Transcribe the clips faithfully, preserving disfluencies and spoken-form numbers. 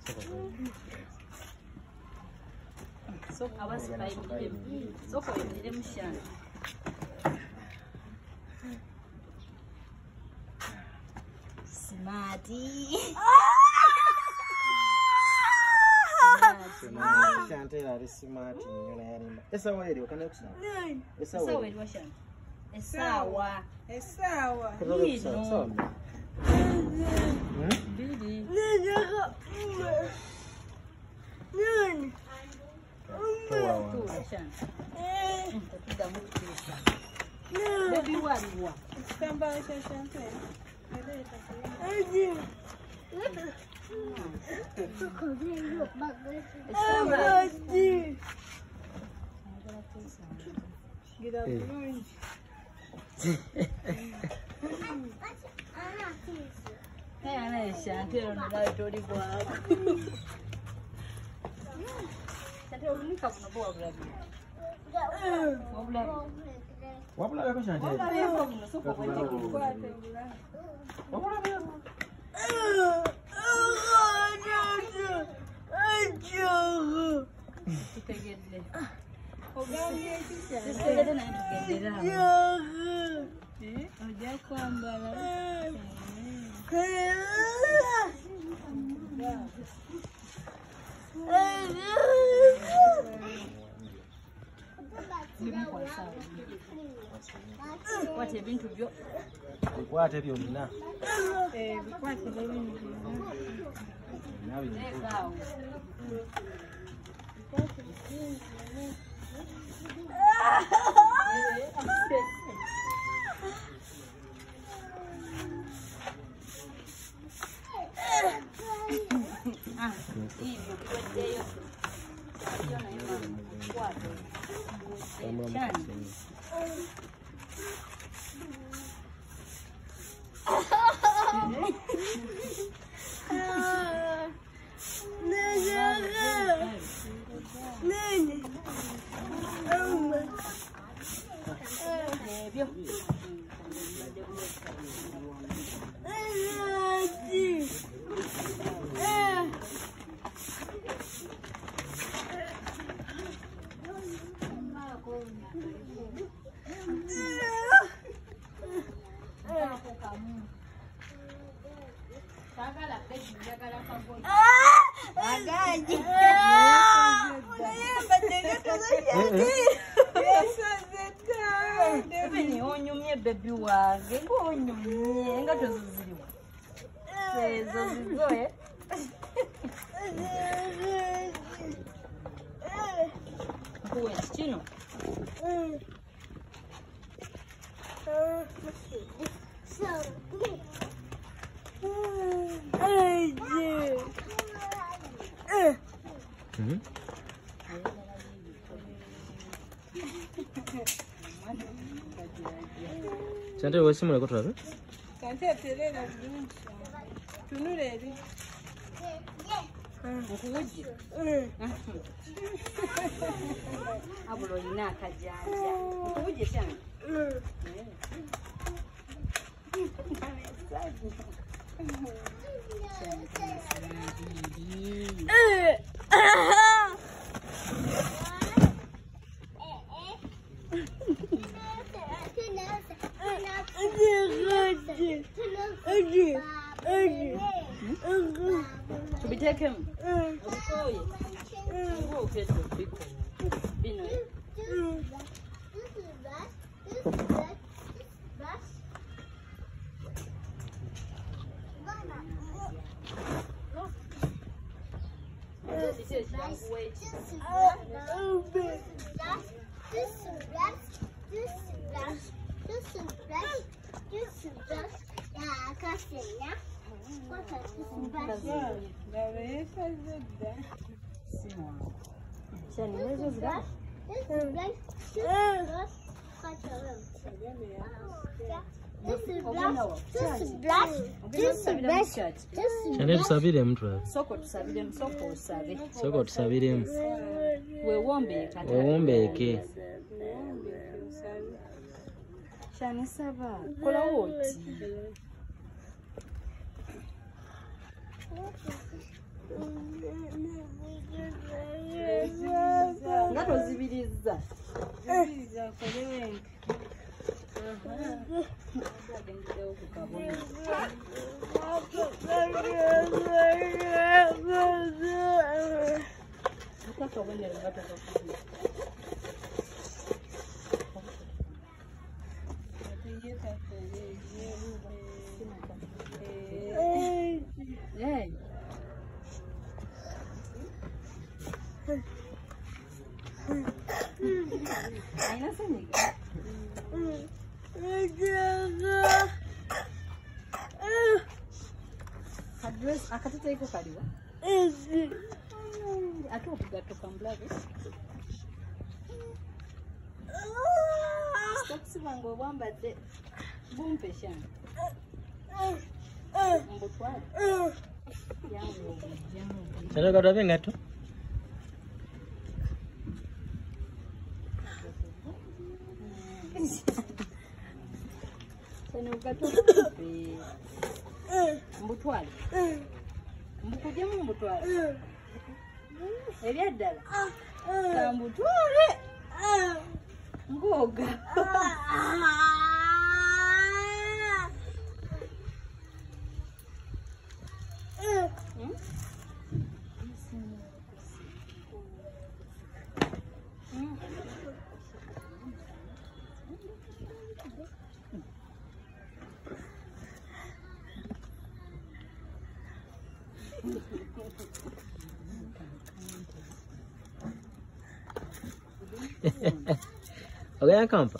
So I was by him. So for him, Shan. Smarty. Shantel is smart. It's a way you can look. It's a way. It's sour. It's sour. It's sour. Hey, Shantel, I told you what. Shantel, look up the board. What will I go, Shantel? What will I do? What have been to you? What have you done now? What have been now? Baby, was going to say, who is Chino? Shantel, what's similar to her? Can't tell you. To be taken. Shantel sabi them twa. Soko sabi them, soko sabi. Soko sabi them. We won't be. We won't be. Shani saba. Kola woti. Ngato zibiriza. Zibiriza kolewenke. Hey. Aina sini. Address akatete iko kaliwa. Ezi. Atu okugato kamblabe. Stop sibango bwambadde. Bumpe shana. Mbutwala. Yangu yangu. Chalo kadabe ngato. Sene ugato. Mbutwala. Mbukujemu mbutwala. Ebyaddala. Kambutwale. Ngoga. Ogaya Kampa.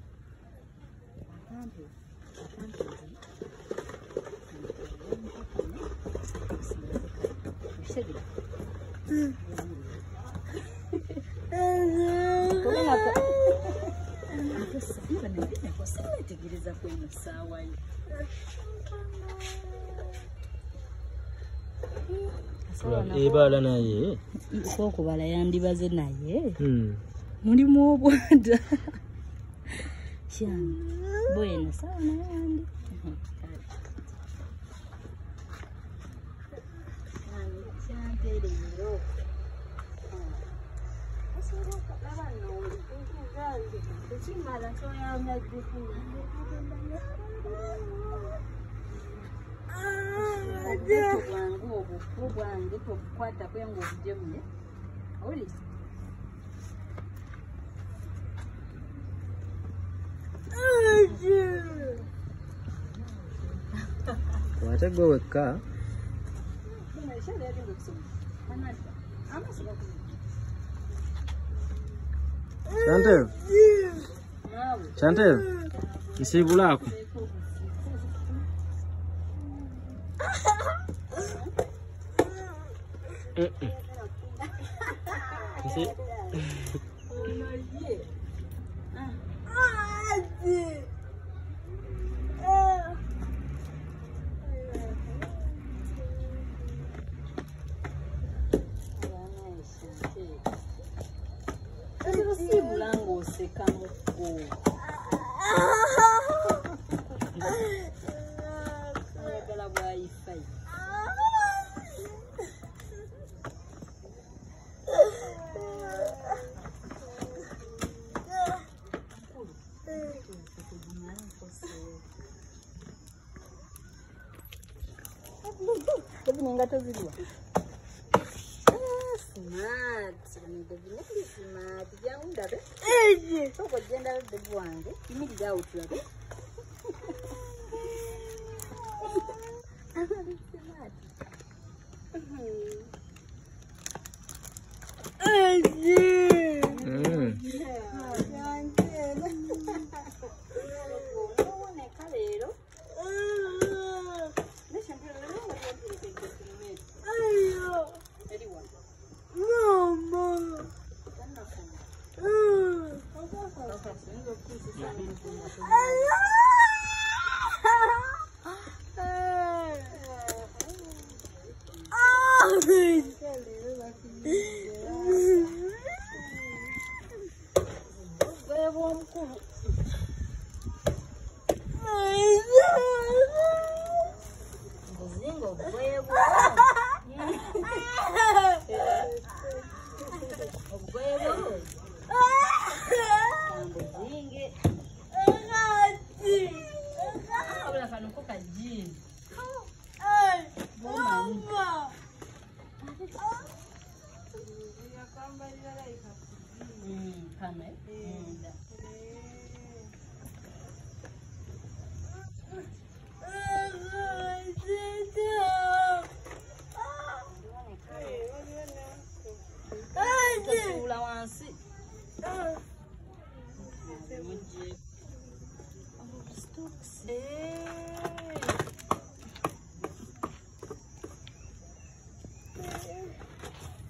Ebala naye. Okubala yandibaze naye. Hmm. Mulimu obwanda. Kyana. Bwena sawa nayandi. Ani Shantel iro. Asoro kaba no ndikuzange. Kimala so yamya difu. Adeto bwangu obufu bwange tobukwata kwengo obujemu. Oli. Wate gwe wekka. Shantel. Shantel. Nsibulako. Eh eh. Nsi. Ngato ziliwa. Smart. Ndio smart. Jangu ndabe. Eje. Soko jenda de wange. Imirira utulabe. Smart. Eje. Mm.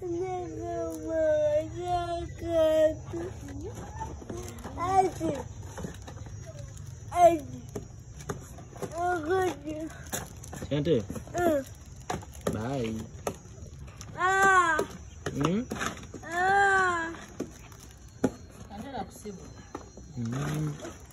Shantel. Bye. Ah. Hmm? Ah. Shantel akusibu. Hmm.